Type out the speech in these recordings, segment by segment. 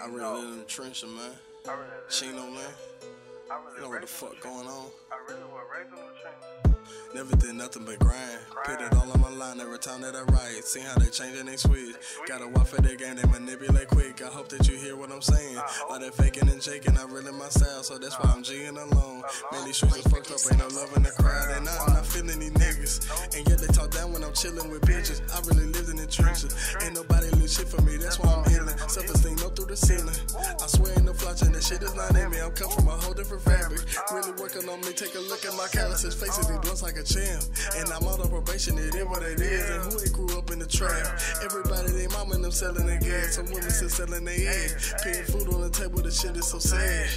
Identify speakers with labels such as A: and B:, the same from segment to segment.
A: I really live in the trenches, man. Chino, man. You know what the fuck going on.
B: I really was raised in the trenches.
A: Never did nothing but grind. Put it all on my line every time that I write. See how they change and they switch. Gotta watch for their game, they manipulate quick. I hope that you hear what I'm saying. All that faking and jaking, I really my style, so that's why I'm G'ing alone. Man, these streets are fucked up, ain't no love in the crowd. And I'm not feeling these niggas. And yet they talk down when I'm chilling with bitches. I really lived in the trenches. Ain't nobody leave shit for me, that's why I'm healing. Self-esteem up through the ceiling. I swear ain't no flaunching, that shit is not in me. I'm come from a whole different fabric. Really working on me, take a look at my calluses. Faces these blunts like a champ. And I'm out on probation, it is what it is. And who ain't grew up in the trap? Everybody, they mama and them selling their gas. Some women still selling their eggs. Paying food on the table, the shit is so sad.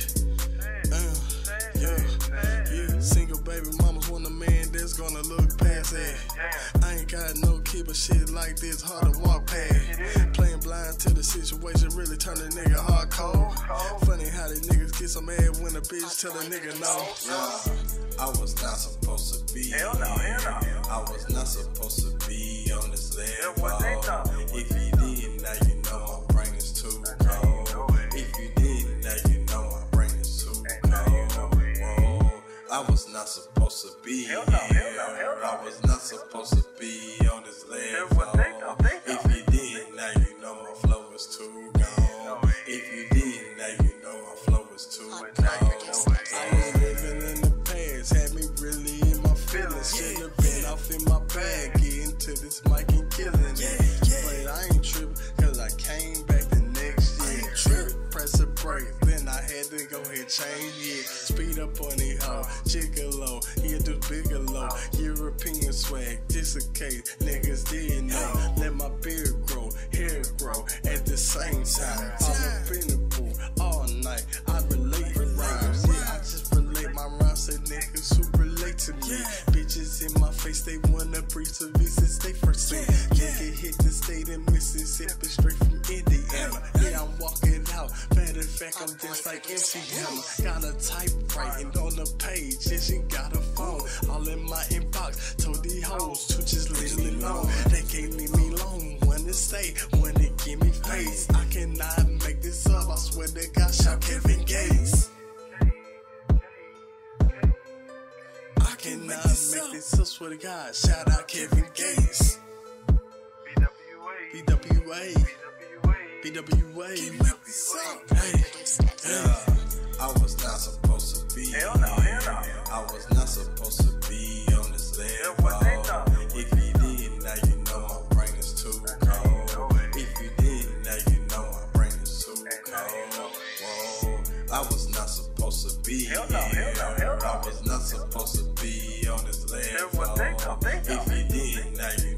A: Yeah. Single baby mamas want a man that's gonna look past that. I ain't got no kid, but shit like this hard to walk past. Playing blind to the situation really turn a nigga hardcore. Funny how these niggas get so mad when a bitch tell a nigga no.
C: I was not supposed to be here. I was not supposed to be on this level. If you did, now you know my brain is too cold. If you did, now you know my brain is too cold. Whoa. I was not supposed to be here. I was not supposed to be on this level. If you did, now you know my flow is too gone. If you did, now you know my flow is too gone.
A: I was living in the past, had me really in my feelings. Should've been off in my bag, getting to this mic and killing it. But I ain't tripping, cause I came back the next year. Press a break, then I had to go ahead change it. Speed up on the hoe, Gigolo, yeah, do bigger low. European swag, just in case niggas didn't know. Let my beard grow, hair grow at the same time. All up in the booth, all night, I relate rhymes. Yeah, I just relate my rhymes to niggas who relate to me. Bitches in my face, they wanna breach the visits they first seen. Nigga hit the state in Mississippi, straight from Indiana. Yeah, I'm walking out. Matter of fact, I'm just like MC Hammer. Got a typewriting on the page, and she got a phone. All in my inbox, told these hoes to just leave me alone. They can't leave me alone, wanna stay, wanna give me face. I cannot make this up, I swear to God, shout Kevin Gates. I cannot make this up, swear to God, shout out Kevin Gates. BWA. Hey,
C: I was not supposed to be here. I was not supposed to be on this level. If you did, now you know my brain is too cold. If you did, now you know my brain is too cold. Whoa. I was not supposed to be here. I was not supposed to be on this level. If you did, now you know